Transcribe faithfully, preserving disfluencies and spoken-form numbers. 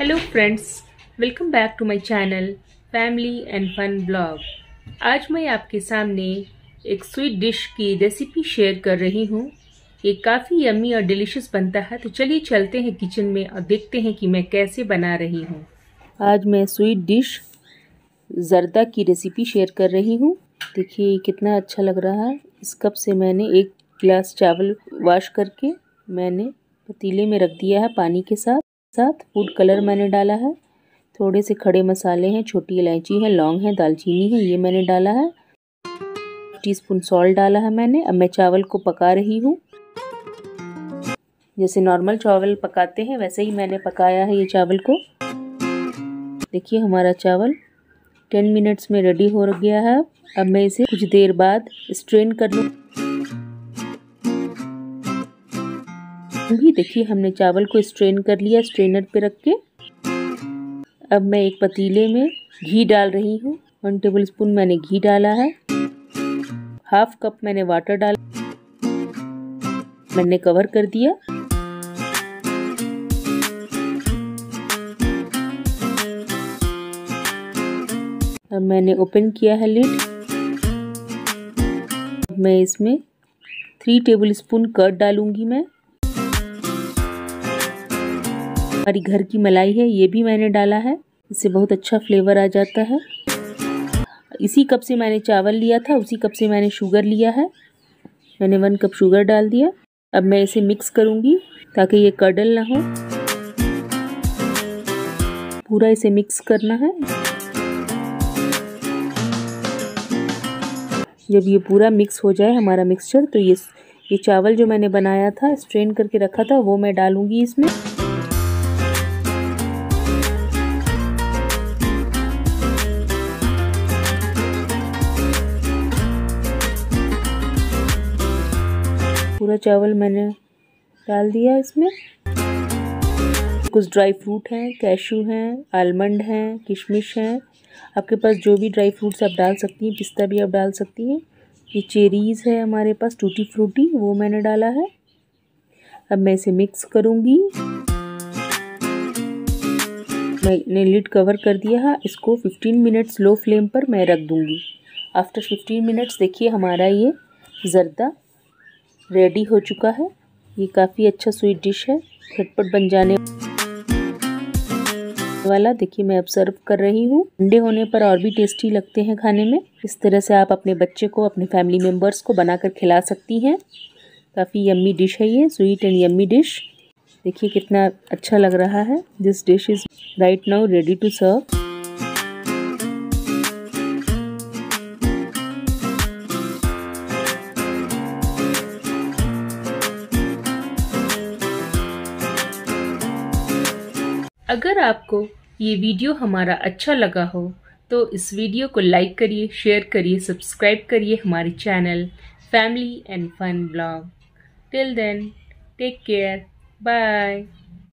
Hello friends, welcome back to my channel family and fun blog. आज मैं आपके सामने एक स्वीट डिश की रेसिपी शेयर कर रही हूँ। ये काफ़ी यम्मी और डिलीशियस बनता है। तो चलिए चलते हैं किचन में और देखते हैं कि मैं कैसे बना रही हूँ। आज मैं स्वीट डिश ज़र्दा की रेसिपी शेयर कर रही हूँ। देखिए कितना अच्छा लग रहा है। इस कप से मैंने एक गिलास चावल वॉश करके मैंने पतीले में रख दिया है पानी के साथ साथ फूड कलर मैंने डाला है, थोड़े से खड़े मसाले हैं, छोटी इलायची है, लौंग है, दालचीनी है, ये मैंने डाला है, टीस्पून सॉल्ट डाला है मैंने। अब मैं चावल को पका रही हूँ। जैसे नॉर्मल चावल पकाते हैं वैसे ही मैंने पकाया है ये चावल को। देखिए हमारा चावल टेन मिनट्स में रेडी हो गया है। अब मैं इसे कुछ देर बाद स्ट्रेन कर लूँ। भी देखिए हमने चावल को स्ट्रेन कर लिया स्ट्रेनर पे रख के। अब मैं एक पतीले में घी डाल रही हूँ। वन टेबल स्पून मैंने घी डाला है। हाफ कप मैंने वाटर डाला, मैंने कवर कर दिया। अब मैंने ओपन किया है लिड। अब मैं इसमें थ्री टेबल स्पून कर्ड डालूंगी। मैं हमारी घर की मलाई है, ये भी मैंने डाला है, इससे बहुत अच्छा फ्लेवर आ जाता है। इसी कप से मैंने चावल लिया था, उसी कप से मैंने शुगर लिया है, मैंने वन कप शुगर डाल दिया। अब मैं इसे मिक्स करूंगी ताकि ये कडल ना हो। पूरा इसे मिक्स करना है। जब ये पूरा मिक्स हो जाए हमारा मिक्सचर, तो ये ये चावल जो मैंने बनाया था स्ट्रेन करके रखा था वो मैं डालूंगी इसमें। पूरा चावल मैंने डाल दिया इसमें। कुछ ड्राई फ्रूट हैं, कैशू हैं, आलमंड हैं, किशमिश हैं। आपके पास जो भी ड्राई फ्रूट्स आप डाल सकती हैं, पिस्ता भी आप डाल सकती हैं। ये चेरीज़ है हमारे पास, टूटी फ्रूटी, वो मैंने डाला है। अब मैं इसे मिक्स करूँगी। मैंने लिड कवर कर दिया है। इसको फिफ्टीन मिनट्स लो फ्लेम पर मैं रख दूँगी। आफ्टर फिफ्टीन मिनट्स देखिए हमारा ये ज़र्दा रेडी हो चुका है। ये काफ़ी अच्छा स्वीट डिश है, झटपट बन जाने वाला। देखिए मैं अब सर्व कर रही हूँ। ठंडे होने पर और भी टेस्टी लगते हैं खाने में। इस तरह से आप अपने बच्चे को, अपने फैमिली मेम्बर्स को बनाकर खिला सकती हैं। काफ़ी यम्मी डिश है ये, स्वीट एंड यम्मी डिश। देखिए कितना अच्छा लग रहा है। This dish is right now ready to serve. अगर आपको ये वीडियो हमारा अच्छा लगा हो तो इस वीडियो को लाइक करिए, शेयर करिए, सब्सक्राइब करिए हमारे channel family and fun blog. Till then take care, bye.